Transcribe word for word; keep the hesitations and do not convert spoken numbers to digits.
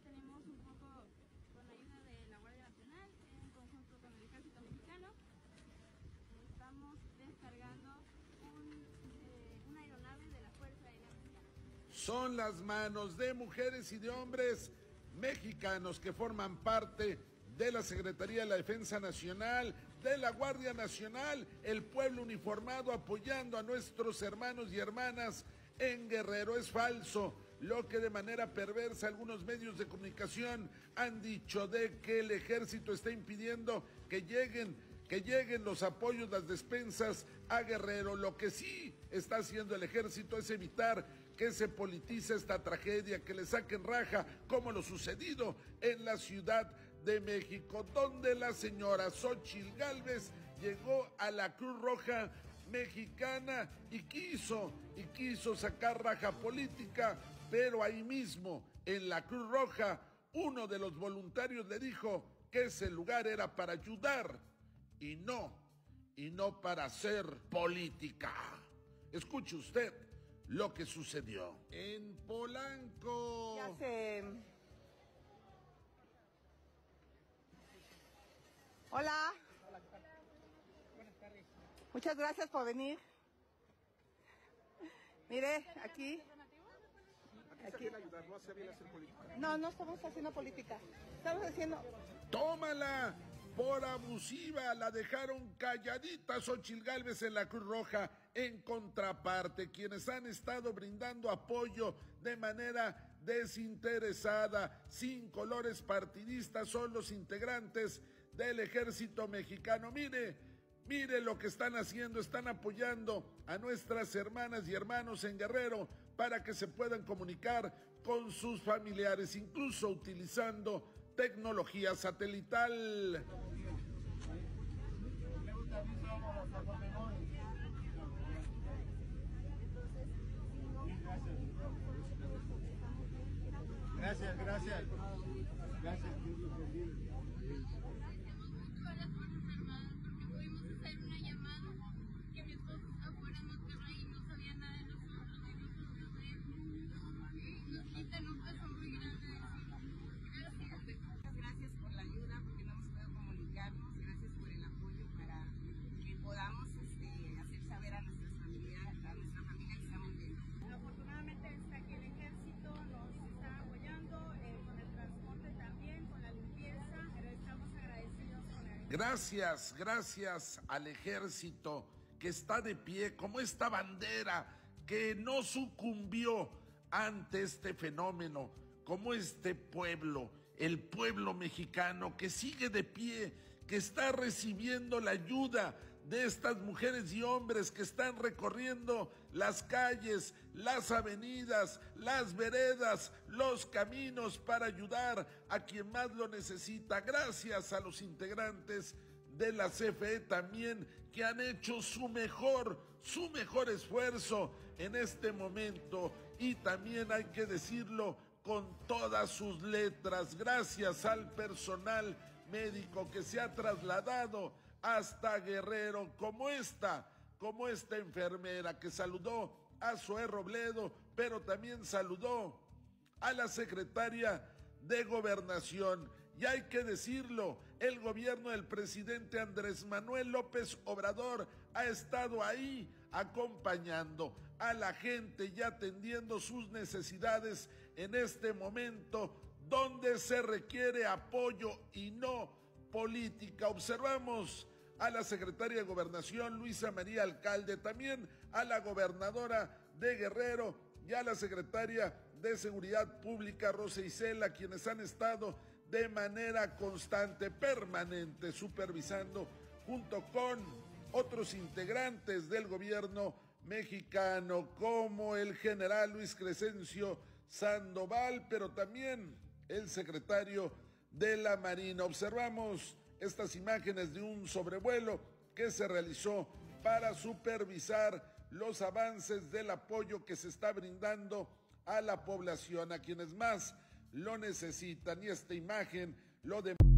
tenemos un poco con la ayuda de la Guardia Nacional en conjunto con el Ejército Mexicano. Estamos descargando un, eh, una aeronave de la Fuerza Aérea Mexicana. Son las manos de mujeres y de hombres mexicanos que forman parte de la Secretaría de la Defensa Nacional, de la Guardia Nacional, el pueblo uniformado apoyando a nuestros hermanos y hermanas en Guerrero. Es falso lo que de manera perversa algunos medios de comunicación han dicho de que el ejército está impidiendo que lleguen que lleguen los apoyos, las despensas a Guerrero. Lo que sí está haciendo el ejército es evitar que se politice esta tragedia, que le saquen raja, como lo sucedido en la Ciudad de México, donde la señora Xóchitl Gálvez llegó a la Cruz Roja Mexicana y quiso, y quiso sacar raja política, pero ahí mismo, en la Cruz Roja, uno de los voluntarios le dijo que ese lugar era para ayudar y no, y no para hacer política. Escuche usted lo que sucedió en Polanco. Ya sé. Hola. Hola, ¿qué tal? Buenas tardes. Muchas gracias por venir. Mire, aquí. Aquí se viene a ayudar, no se viene a hacer política. No, no estamos haciendo política. Estamos haciendo... ¡Tómala! Por abusiva, la dejaron calladita Xóchitl Gálvez en la Cruz Roja. En contraparte, quienes han estado brindando apoyo de manera desinteresada, sin colores partidistas, son los integrantes del Ejército Mexicano. Mire, mire lo que están haciendo, están apoyando a nuestras hermanas y hermanos en Guerrero para que se puedan comunicar con sus familiares, incluso utilizando tecnología satelital. Gracias, gracias. Gracias. Con las Fuerzas Armadas porque pudimos hacer una llamada que mi esposo está fuera en Monterrey y no sabía nada de nosotros y nosotros de él. Nos quitan un peso muy grande de encima. Muchas gracias por la ayuda, porque no hemos podido comunicarnos. Gracias por el apoyo para que podamos este, hacer saber a nuestras familias, a nuestra familia que estamos bien. Afortunadamente está aquí el ejército, nos está apoyando eh, con el transporte también, con la limpieza, pero estamos agradecidos con el... Gracias, gracias al ejército que está de pie como esta bandera que no sucumbió ante este fenómeno, como este pueblo, el pueblo mexicano que sigue de pie, que está recibiendo la ayuda de estas mujeres y hombres que están recorriendo las calles, las avenidas, las veredas, los caminos para ayudar a quien más lo necesita. Gracias a los integrantes de la C F E también, que han hecho su mejor, su mejor esfuerzo en este momento, y también hay que decirlo con todas sus letras, gracias al personal médico que se ha trasladado hasta Guerrero, como esta, como esta enfermera que saludó a Zoé Robledo, pero también saludó a la secretaria de Gobernación. Y hay que decirlo, el gobierno del presidente Andrés Manuel López Obrador ha estado ahí acompañando a la gente y atendiendo sus necesidades en este momento donde se requiere apoyo y no política. Observamos a la secretaria de Gobernación, Luisa María Alcalde, también a la gobernadora de Guerrero y a la secretaria de Seguridad Pública, Rosa Isela, quienes han estado de manera constante, permanente, supervisando junto con otros integrantes del gobierno mexicano, como el general Luis Crescencio Sandoval, pero también el secretario de la Marina. Observamos estas imágenes de un sobrevuelo que se realizó para supervisar los avances del apoyo que se está brindando a la población, a quienes más lo necesitan. Y esta imagen lo de